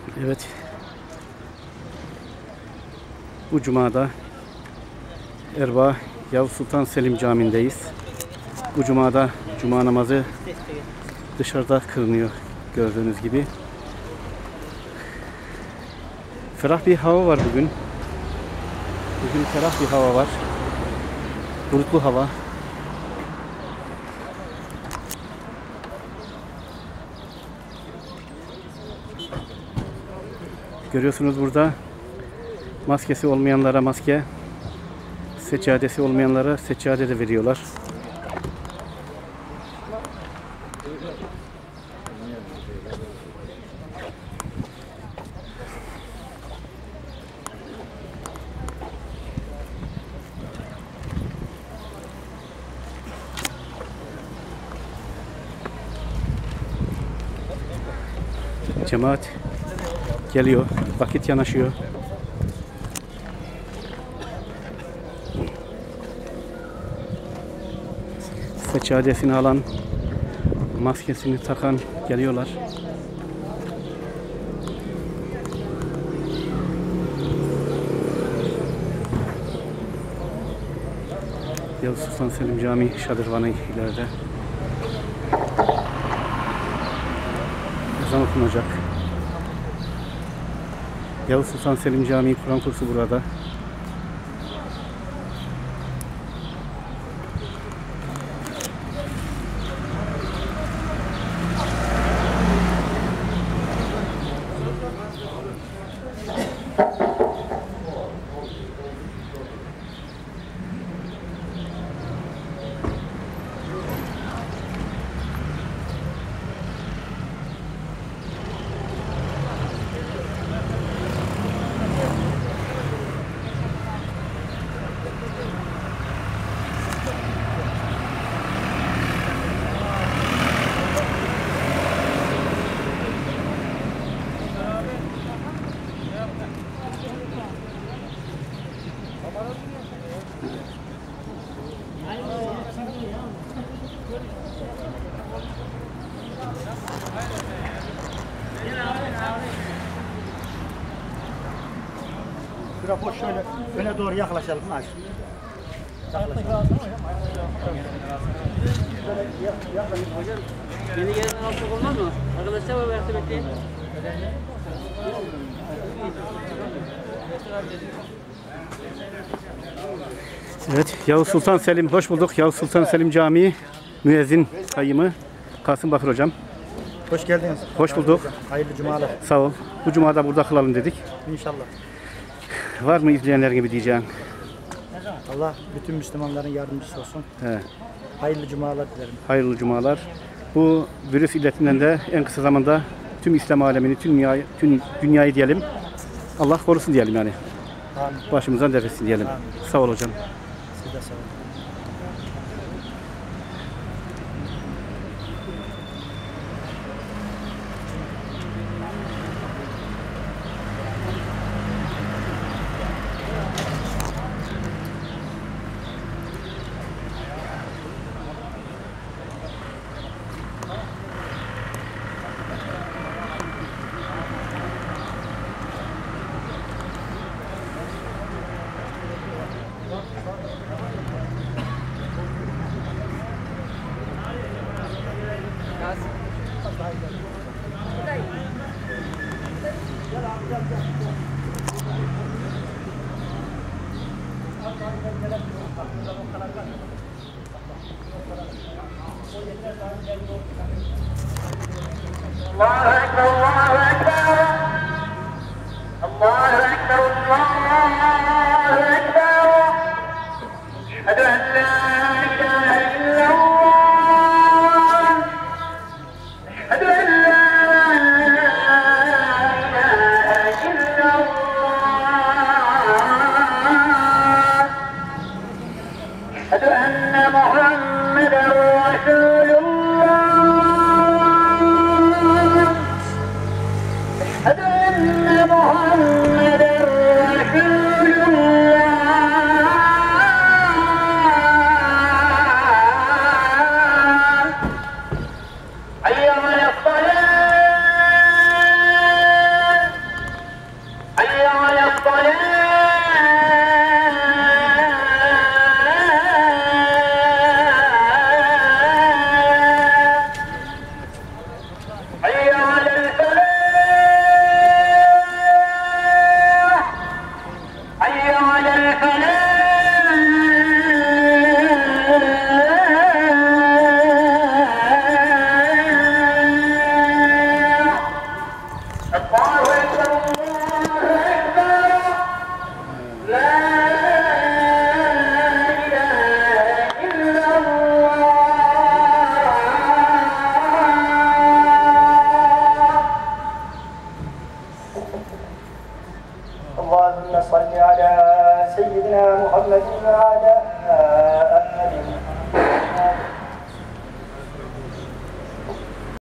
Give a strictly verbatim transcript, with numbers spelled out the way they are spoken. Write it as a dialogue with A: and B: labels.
A: Evet. Bu cumada Erbaa Yavuz Sultan Selim Camii'ndeyiz. Bu cumada cuma namazı dışarıda kılınıyor gördüğünüz gibi. Ferah bir hava var bugün. Bugün ferah bir hava var. Bulutlu hava. Görüyorsunuz burada maskesi olmayanlara maske, seccadesi olmayanlara seccade de veriyorlar. Cemaat geliyor, vakit yanaşıyor. Seccadesini alan, maskesini takan geliyorlar. Yavuz Sultan Selim Camii şadırvanı ileride. Ezan okunacak. Yavuz Sultan Selim Camii Kur'an kursu burada.
B: Biraz şöyle öne doğru yaklaşalım. Aç. Yaklaşalım.
C: Yeni gelen alçak olmaz mı? Arkadaşlar var ayakta bekleyin.
A: Evet, Yavuz Sultan Selim, hoş bulduk. Yavuz Sultan Selim Camii müezzin kayyımı Kasım Bakır hocam.
B: Hoş geldiniz.
A: Hoş bulduk.
B: Hayırlı cumalar.
A: Sağ ol. Bu cumada burada kılalım dedik.
B: İnşallah.
A: Var mı izleyenler gibi diyeceğim?
B: Allah bütün Müslümanların yardımcısı olsun.
A: He.
B: Hayırlı cumalar dilerim.
A: Hayırlı cumalar. Bu virüs illetinden de en kısa zamanda tüm İslam alemini, tüm dünyayı, tüm dünyayı diyelim. Allah korusun diyelim yani.
B: Amin.
A: Başımızdan defetsin diyelim.
B: Amin.
A: Sağ ol hocam.
B: Siz de sağ olun.
D: Allahu Ekber, Allahu Ekber, Allahu Ekber, Allahu Ekber, Eşhedü en la